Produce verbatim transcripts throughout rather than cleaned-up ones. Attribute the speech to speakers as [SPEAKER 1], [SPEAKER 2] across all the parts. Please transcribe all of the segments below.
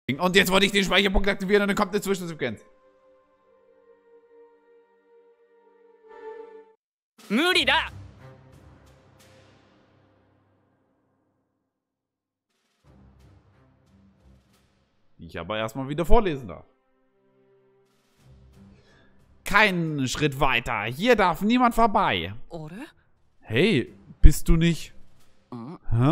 [SPEAKER 1] Und jetzt wollte ich den Speicherpunkt aktivieren und dann kommt eine Zwischensequenz.
[SPEAKER 2] Murida!
[SPEAKER 1] Die ich aber erstmal wieder vorlesen darf. Keinen Schritt weiter. Hier darf niemand vorbei.
[SPEAKER 2] Oder?
[SPEAKER 1] Hey, bist du nicht... Hä?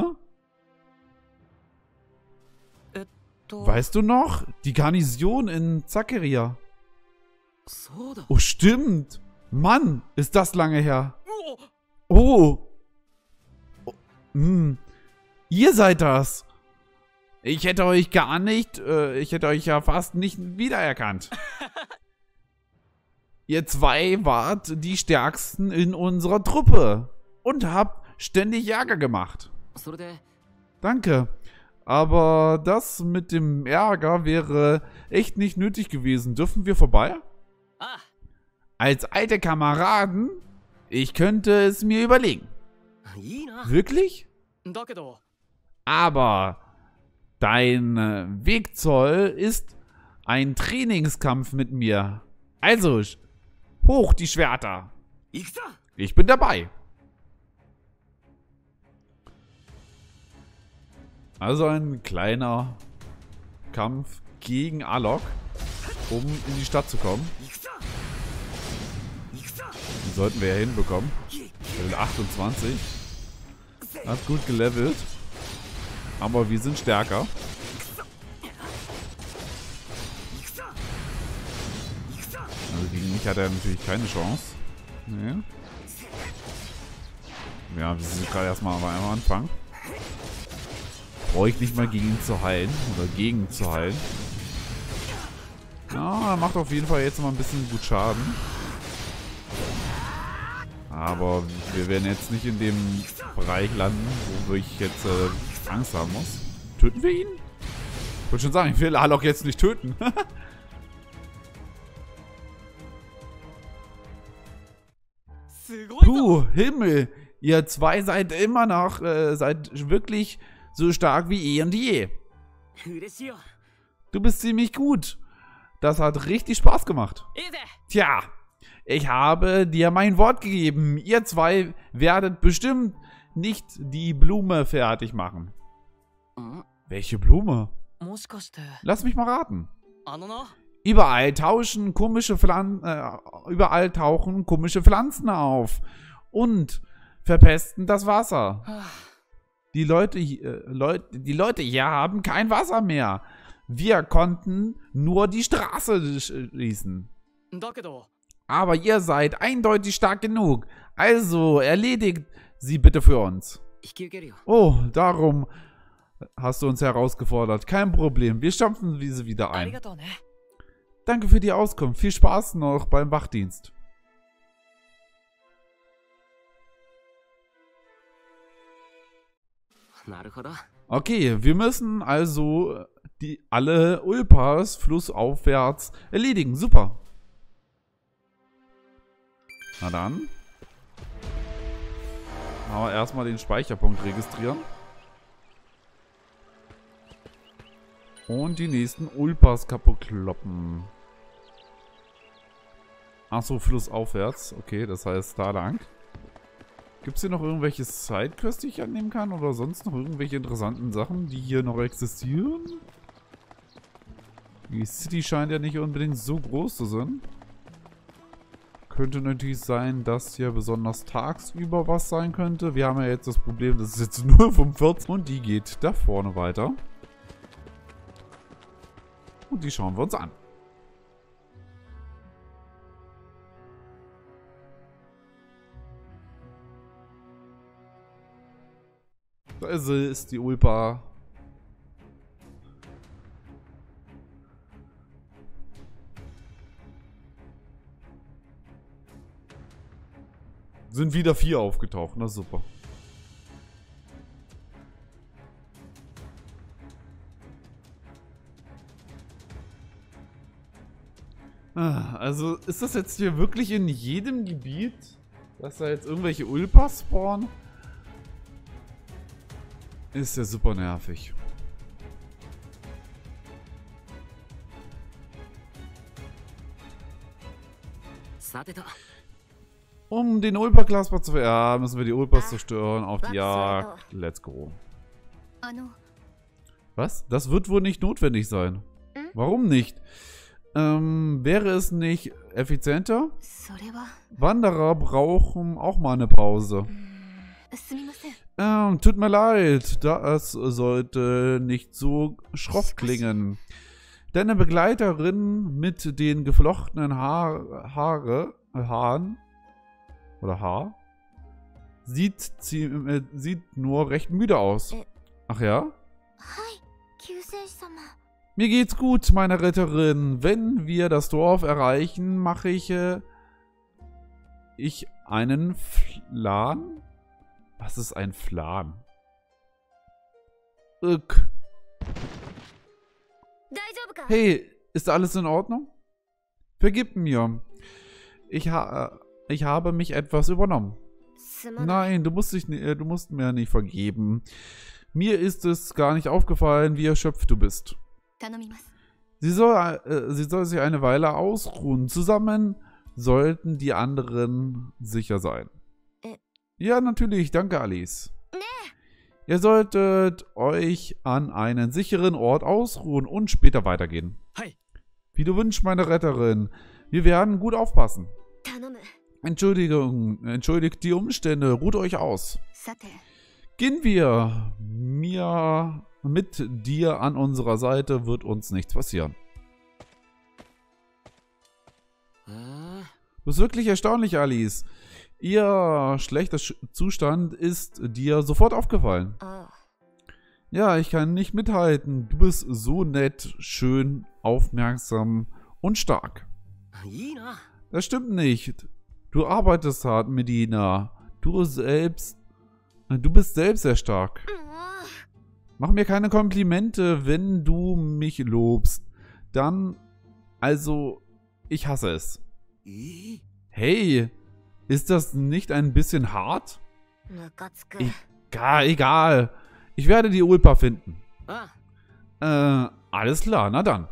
[SPEAKER 1] Weißt du noch? Die Garnison in Zacharia. Oh, stimmt. Mann, ist das lange her. Oh. oh. Hm. Ihr seid das. Ich hätte euch gar nicht, äh, ich hätte euch ja fast nicht wiedererkannt. Ihr zwei wart die Stärksten in unserer Truppe und habt ständig Ärger gemacht. Danke. Aber das mit dem Ärger wäre echt nicht nötig gewesen. Dürfen wir vorbei? Als alte Kameraden, ich könnte es mir überlegen. Wirklich? Aber dein Wegzoll ist ein Trainingskampf mit mir. Also, hoch die Schwerter. Ich bin dabei. Also ein kleiner Kampf gegen Alok, um in die Stadt zu kommen. Den sollten wir ja hinbekommen. Level achtundzwanzig. Hat gut gelevelt. Aber wir sind stärker. Also gegen mich hat er natürlich keine Chance. Nee. Ja, wir sind gerade erstmal am Anfang. Brauche ich nicht mal gegen ihn zu heilen. Oder gegen zu heilen. Ja, er macht auf jeden Fall jetzt mal ein bisschen gut Schaden. Aber wir werden jetzt nicht in dem Bereich landen, wo ich jetzt äh, Angst haben muss. Töten wir ihn? Ich wollte schon sagen, ich will Alok jetzt nicht töten. Puh, Himmel. Ihr zwei seid immer noch, äh, seid wirklich so stark wie eh und je. Du bist ziemlich gut. Das hat richtig Spaß gemacht. Tja, ich habe dir mein Wort gegeben. Ihr zwei werdet bestimmt nicht die Blume fertig machen. Welche Blume? Lass mich mal raten. Überall tauschen komische Pflanzen, äh, überall tauchen komische Pflanzen auf und verpesten das Wasser. Die Leute, äh, Leute, die Leute hier haben kein Wasser mehr. Wir konnten nur die Straße schließen. Aber ihr seid eindeutig stark genug. Also erledigt sie bitte für uns. Oh, darum hast du uns herausgefordert. Kein Problem. Wir stampfen diese wieder ein. Danke für die Auskunft. Viel Spaß noch beim Wachdienst. Okay, wir müssen also die alle Ulpas flussaufwärts erledigen. Super. Na dann. Aber erstmal den Speicherpunkt registrieren. Und die nächsten Ulpas kaputt kloppen. Achso, flussaufwärts. Okay, das heißt da lang. Gibt es hier noch irgendwelche Sidequests, die ich annehmen kann? Oder sonst noch irgendwelche interessanten Sachen, die hier noch existieren? Die City scheint ja nicht unbedingt so groß zu sein. Könnte natürlich sein, dass hier besonders tagsüber was sein könnte. Wir haben ja jetzt das Problem, das ist jetzt nur fünfundvierzig und die geht da vorne weiter. Und die schauen wir uns an. Da ist die Ulpa. Sind wieder vier aufgetaucht, na super. Also ist das jetzt hier wirklich in jedem Gebiet, dass da jetzt irgendwelche Ulpas spawnen? Ist ja super nervig. Um den Ulpa-Klasper zu... Ja, müssen wir die Ulpas zerstören. Auf die Jagd. Let's go. Was? Das wird wohl nicht notwendig sein. Warum nicht? Ähm, wäre es nicht effizienter? Wanderer brauchen auch mal eine Pause. Ähm, tut mir leid. Das sollte nicht so schroff klingen. Deine Begleiterin mit den geflochtenen Haar, Haare, äh, Haaren oder Haar sieht, sie, äh, sieht nur recht müde aus. Ach ja? Mir geht's gut, meine Retterin. Wenn wir das Dorf erreichen, mache ich, äh, ich einen Flan? Was ist ein Flan? Ugh. Hey, ist alles in Ordnung? Vergib mir. Ich, ha ich habe mich etwas übernommen. Nein, du musst, dich, du musst mir nicht vergeben. Mir ist es gar nicht aufgefallen, wie erschöpft du bist. Sie soll, äh, sie soll sich eine Weile ausruhen. Zusammen sollten die anderen sicher sein. Ja, natürlich. Danke, Alice. Ihr solltet euch an einen sicheren Ort ausruhen und später weitergehen. Wie du wünschst, meine Retterin. Wir werden gut aufpassen. Entschuldigung, entschuldigt die Umstände. Ruht euch aus. Gehen wir. Mir mit dir an unserer Seite wird uns nichts passieren. Du bist wirklich erstaunlich, Alice. Ihr schlechter Zustand ist dir sofort aufgefallen. Ja, ich kann nicht mithalten. Du bist so nett, schön, aufmerksam und stark. Das stimmt nicht. Du arbeitest hart, Medina. Du selbst... Du bist selbst sehr stark. Mach mir keine Komplimente, wenn du mich lobst. Dann... Also... Ich hasse es. Hey... Ist das nicht ein bisschen hart? Egal, egal. Ich werde die Ulpa finden. Äh, alles klar, na dann.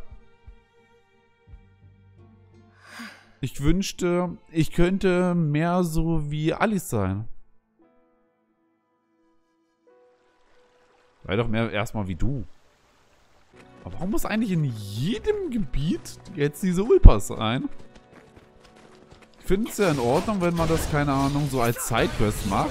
[SPEAKER 1] Ich wünschte, ich könnte mehr so wie Alice sein. Sei doch mehr erstmal wie du. Aber warum muss eigentlich in jedem Gebiet jetzt diese Ulpas sein? Ich finde es ja in Ordnung, wenn man das, keine Ahnung, so als Sidequest macht.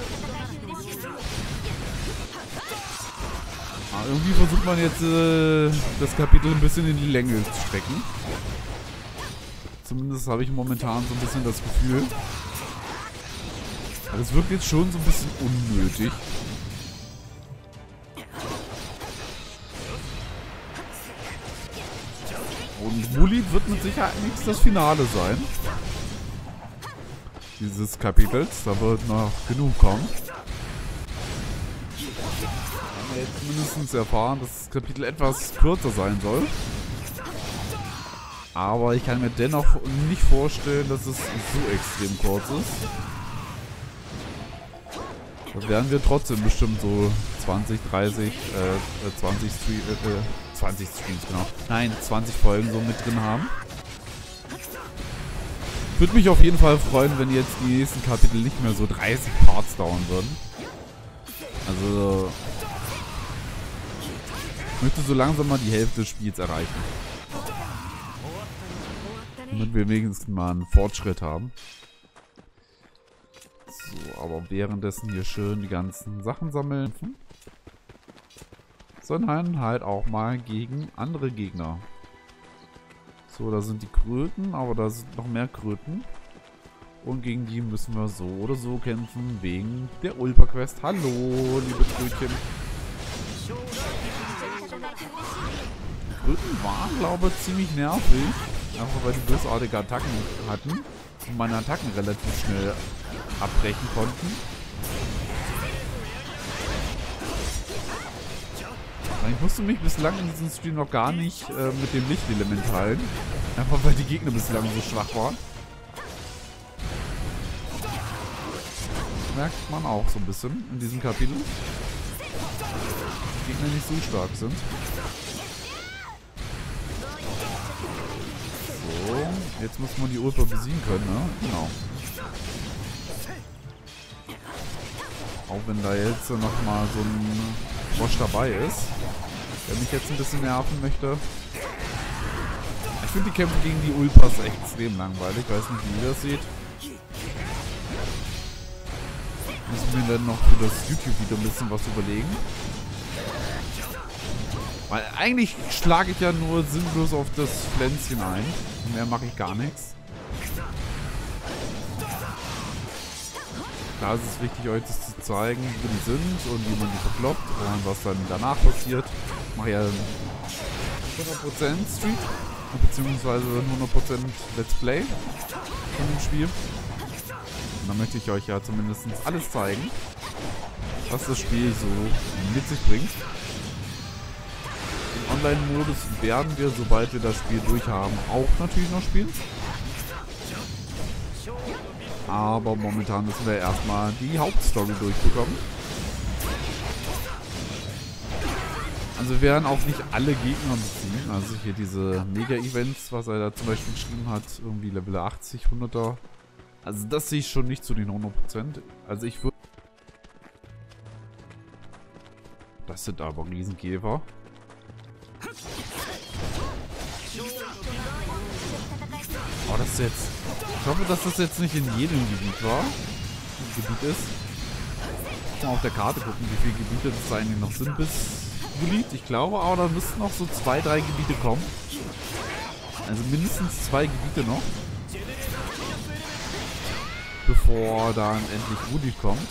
[SPEAKER 1] Aber irgendwie versucht man jetzt äh, das Kapitel ein bisschen in die Länge zu strecken. Zumindest habe ich momentan so ein bisschen das Gefühl. Aber das wirkt jetzt schon so ein bisschen unnötig. Und Bullied wird mit Sicherheit nichts das Finale sein. Dieses Kapitels. Da wird noch genug kommen. Haben wir jetzt mindestens erfahren, dass das Kapitel etwas kürzer sein soll. Aber ich kann mir dennoch nicht vorstellen, dass es so extrem kurz ist. Da werden wir trotzdem bestimmt so zwanzig, dreißig, äh, zwanzig, Stream, äh, zwanzig Streams, genau. Nein, zwanzig Folgen so mit drin haben. Würde mich auf jeden Fall freuen, wenn jetzt die nächsten Kapitel nicht mehr so dreißig Parts dauern würden. Also... Ich möchte so langsam mal die Hälfte des Spiels erreichen. Damit wir wenigstens mal einen Fortschritt haben. So, aber währenddessen hier schön die ganzen Sachen sammeln. Sondern halt auch mal gegen andere Gegner. So, da sind die Kröten, aber da sind noch mehr Kröten. Und gegen die müssen wir so oder so kämpfen, wegen der Ulpa-Quest. Hallo, liebe Krötchen. Kröten waren, glaube ich, ziemlich nervig. Einfach weil die bösartige Attacken hatten. Und meine Attacken relativ schnell abbrechen konnten. Ich musste mich bislang in diesem Stream noch gar nicht äh, mit dem Lichtelement heilen. Einfach weil die Gegner bislang so schwach waren. Das merkt man auch so ein bisschen in diesem Kapitel. Die Gegner nicht so stark sind. So, Jetzt muss man die Ulpa besiegen können, ne? Genau. Auch wenn da jetzt nochmal so ein Frosch dabei ist, der mich jetzt ein bisschen nerven möchte. Ich finde die Kämpfe gegen die Ulpas extrem langweilig. Ich weiß nicht, wie ihr das seht. Müssen wir dann noch für das YouTube-Video ein bisschen was überlegen. Weil eigentlich schlage ich ja nur sinnlos auf das Pflänzchen ein. Mehr mache ich gar nichts. Da ist es wichtig, euch das zu zeigen, wie die sind und wie man die verkloppt und was dann danach passiert. Ich mache ja hundert Prozent Street, beziehungsweise hundert Prozent Let's Play von dem Spiel. Und dann möchte ich euch ja zumindest alles zeigen, was das Spiel so mit sich bringt. Im Online-Modus werden wir, sobald wir das Spiel durchhaben, auch natürlich noch spielen. Aber momentan müssen wir erstmal die Hauptstory durchbekommen. Also wir werden auch nicht alle Gegner beziehen. Also hier diese Mega-Events, was er da zum Beispiel geschrieben hat, irgendwie Level achtzig, hunderter. Also das sehe ich schon nicht zu den hundert Prozent. Also ich würde... Das sind aber Riesenkäfer. Oh, das ist jetzt... Ich hoffe, dass das jetzt nicht in jedem Gebiet war. Gebiet ist. Mal auf der Karte gucken, wie viele Gebiete das eigentlich noch sind bis Juli. Ich glaube, aber da müssten noch so zwei, drei Gebiete kommen. Also mindestens zwei Gebiete noch. Bevor dann endlich Rudi kommt.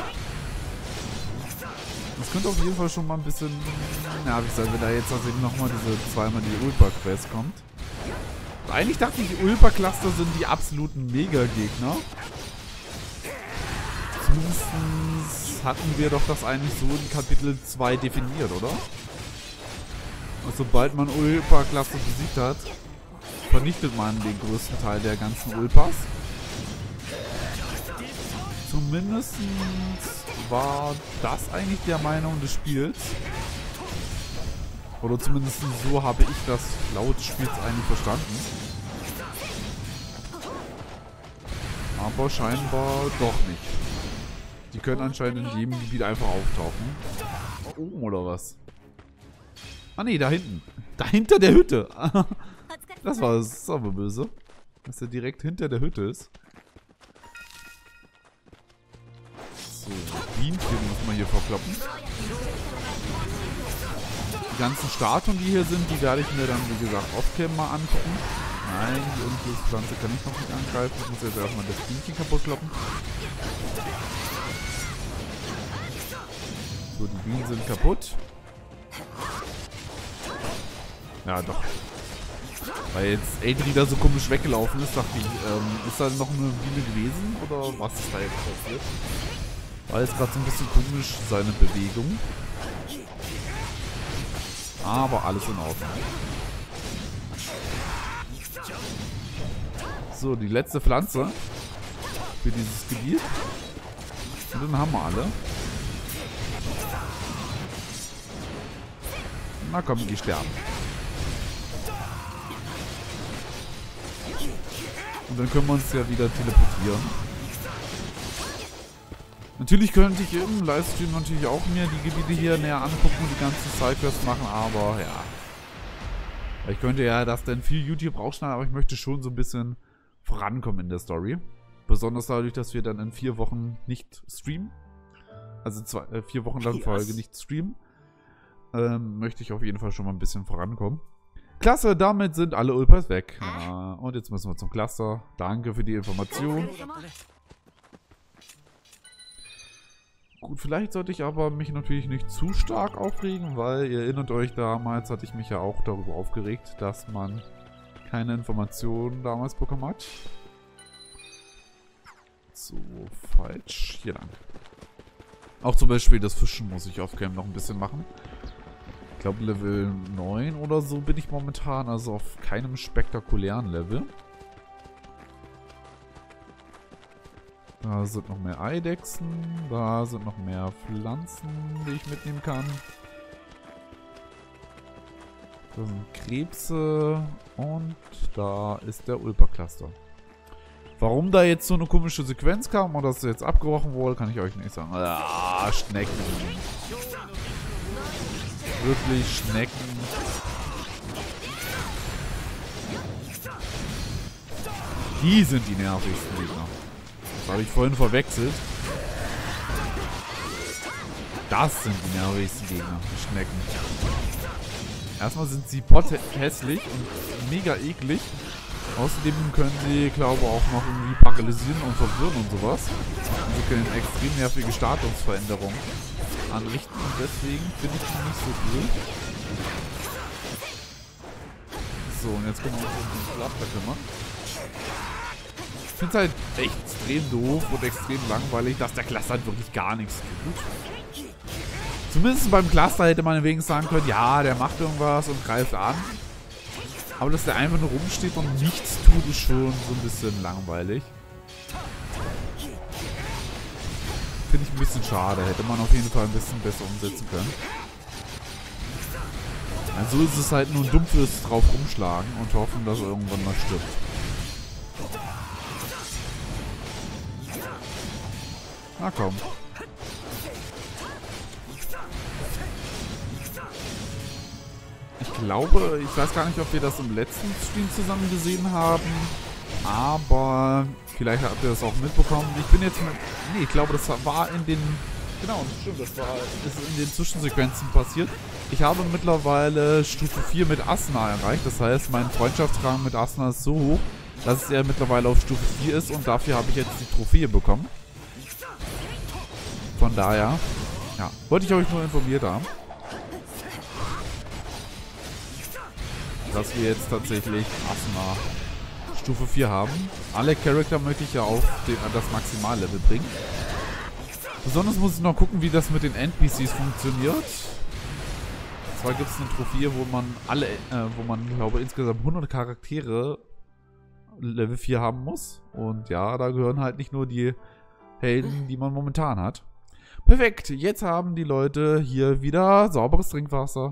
[SPEAKER 1] Das könnte auf jeden Fall schon mal ein bisschen nervig sein, wenn da jetzt also eben nochmal diese zweimal die Ulpa-Quest kommt. Eigentlich dachte ich, Ulpa-Cluster sind die absoluten Mega-Gegner. Zumindest hatten wir doch das eigentlich so in Kapitel zwei definiert, oder? Und sobald man Ulpa-Cluster besiegt hat, vernichtet man den größten Teil der ganzen Ulpas. Zumindest war das eigentlich der Meinung des Spiels. Oder zumindest so habe ich das laut des Spiels eigentlich verstanden. Aber scheinbar doch nicht. Die können anscheinend in jedem Gebiet einfach auftauchen. Da oben oder was? Ah ne, da hinten. Dahinter der Hütte. Das war das ist aber böse. Dass er direkt hinter der Hütte ist. So, Bienchen muss man hier verkloppen. Die ganzen Statuen, die hier sind, die werde ich mir dann, wie gesagt, off-cam mal angucken. Nein, die Unflusspflanze kann ich noch nicht angreifen. Ich muss jetzt erstmal das Bienchen kaputt kloppen. So, die Bienen sind kaputt. Ja, doch. Weil jetzt Adri da so komisch weggelaufen ist, dachte ich, ähm, ist da noch eine Biene gewesen? Oder was ist da jetzt passiert? War jetzt gerade so ein bisschen komisch, seine Bewegung. Aber alles in Ordnung. So, die letzte Pflanze für dieses Gebiet. Und dann haben wir alle. Na komm, die sterben. Und dann können wir uns ja wieder teleportieren. Natürlich könnte ich im Livestream natürlich auch mir die Gebiete hier näher angucken und die ganzen Sidequests machen, aber ja. Ich könnte ja das dann viel YouTube rausschneiden, aber ich möchte schon so ein bisschen vorankommen in der Story. Besonders dadurch, dass wir dann in vier Wochen nicht streamen. Also zwei, äh, vier Wochen lang Folge nicht streamen. Ähm, möchte ich auf jeden Fall schon mal ein bisschen vorankommen. Klasse, damit sind alle Ulpas weg. Ja, und jetzt müssen wir zum Cluster. Danke für die Information. Gut, vielleicht sollte ich aber mich natürlich nicht zu stark aufregen, weil ihr erinnert euch, damals hatte ich mich ja auch darüber aufgeregt, dass man keine Informationen damals bekommen hat. So, falsch. Hier lang. Auch zum Beispiel das Fischen muss ich auf Cam noch ein bisschen machen. Ich glaube Level neun oder so bin ich momentan, also auf keinem spektakulären Level. Da sind noch mehr Eidechsen, da sind noch mehr Pflanzen, die ich mitnehmen kann. Das sind Krebse. Und da ist der Ulpa-Cluster. Warum da jetzt so eine komische Sequenz kam und das jetzt abgebrochen wurde, kann ich euch nicht sagen. Ah, Schnecken. Wirklich Schnecken. Die sind die nervigsten Gegner. Das habe ich vorhin verwechselt. Das sind die nervigsten Gegner, die Schnecken. Erstmal sind sie potthässlich und mega eklig. Außerdem können sie, glaube ich, auch noch irgendwie paralysieren und verwirren und sowas. Und sie können extrem nervige Statusveränderungen anrichten. Und deswegen finde ich die nicht so cool. So, und jetzt können wir uns um den Cluster kümmern. Ich finde es halt echt extrem doof und extrem langweilig, dass der Cluster halt wirklich gar nichts tut. Zumindest beim Cluster hätte man wenigstens sagen können, ja, der macht irgendwas und greift an. Aber dass der einfach nur rumsteht und nichts tut, ist schon so ein bisschen langweilig. Finde ich ein bisschen schade. Hätte man auf jeden Fall ein bisschen besser umsetzen können. Also ist es halt nur ein dumpfes drauf rumschlagen und hoffen, dass er irgendwann mal stirbt. Na komm. Ich glaube, ich weiß gar nicht, ob wir das im letzten Stream zusammen gesehen haben. Aber vielleicht habt ihr das auch mitbekommen. Ich bin jetzt mit... Nee, ich glaube, das war in den... Genau, stimmt, das war ist in den Zwischensequenzen passiert. Ich habe mittlerweile Stufe vier mit Asuna erreicht. Das heißt, mein Freundschaftsrang mit Asuna ist so hoch, dass er mittlerweile auf Stufe vier ist. Und dafür habe ich jetzt die Trophäe bekommen. Von daher, ja, wollte ich euch nur informiert haben. Dass wir jetzt tatsächlich Asuna Stufe vier haben. Alle Charakter möchte ich ja auf den, das Maximallevel bringen. Besonders muss ich noch gucken, wie das mit den N P Cs funktioniert. Und zwar gibt es eine Trophäe, wo man alle, äh, wo man, glaube ich, insgesamt hundert Charaktere Level vier haben muss. Und ja, da gehören halt nicht nur die Helden, die man momentan hat. Perfekt, jetzt haben die Leute hier wieder sauberes Trinkwasser.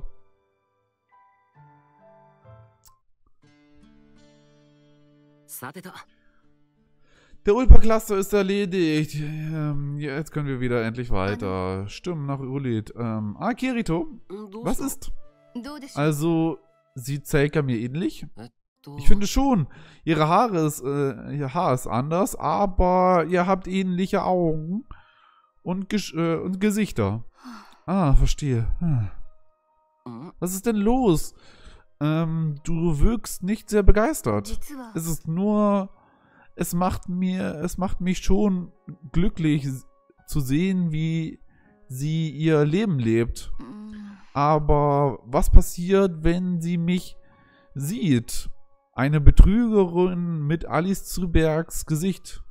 [SPEAKER 1] Der Ulpa-Cluster ist erledigt. Ähm, jetzt können wir wieder endlich weiter. Stimmen nach Ulit. Ähm, ah, Kirito. Was ist? Also, sieht Seika mir ähnlich? Ich finde schon. Ihre Haare ist, äh, ihr Haar ist anders, aber ihr habt ähnliche Augen und, Ges äh, und Gesichter. Ah, verstehe. Hm. Was ist denn los? Ähm, du wirkst nicht sehr begeistert. Es ist nur, es macht mir, es macht mich schon glücklich zu sehen, wie sie ihr Leben lebt. Aber was passiert, wenn sie mich sieht? Eine Betrügerin mit Alice Zubergs Gesicht.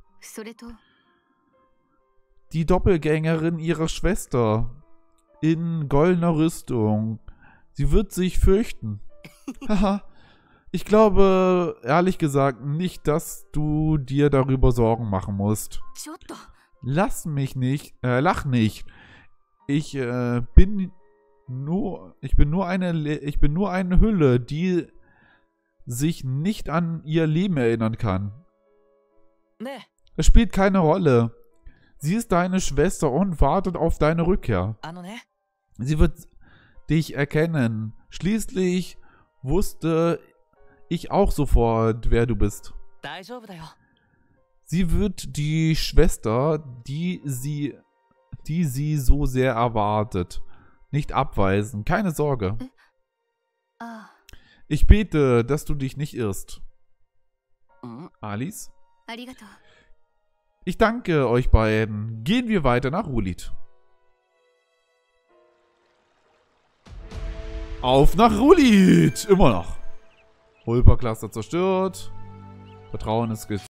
[SPEAKER 1] Die Doppelgängerin ihrer Schwester. In goldener Rüstung. Sie wird sich fürchten. Haha. Ich glaube, ehrlich gesagt, nicht, dass du dir darüber Sorgen machen musst. Lass mich nicht, äh, lach nicht. Ich, äh, bin nur, ich bin nur eine, ich bin nur eine Hülle, die sich nicht an ihr Leben erinnern kann. Es spielt keine Rolle. Sie ist deine Schwester und wartet auf deine Rückkehr. Sie wird dich erkennen. Schließlich wusste ich auch sofort, wer du bist. Sie wird die Schwester, die sie, die sie so sehr erwartet, nicht abweisen. Keine Sorge. Ich bete, dass du dich nicht irrst. Alice? Ich danke euch beiden. Gehen wir weiter nach Ulit. Auf nach Ulit! Immer noch. Ulpa-Cluster zerstört. Vertrauen ist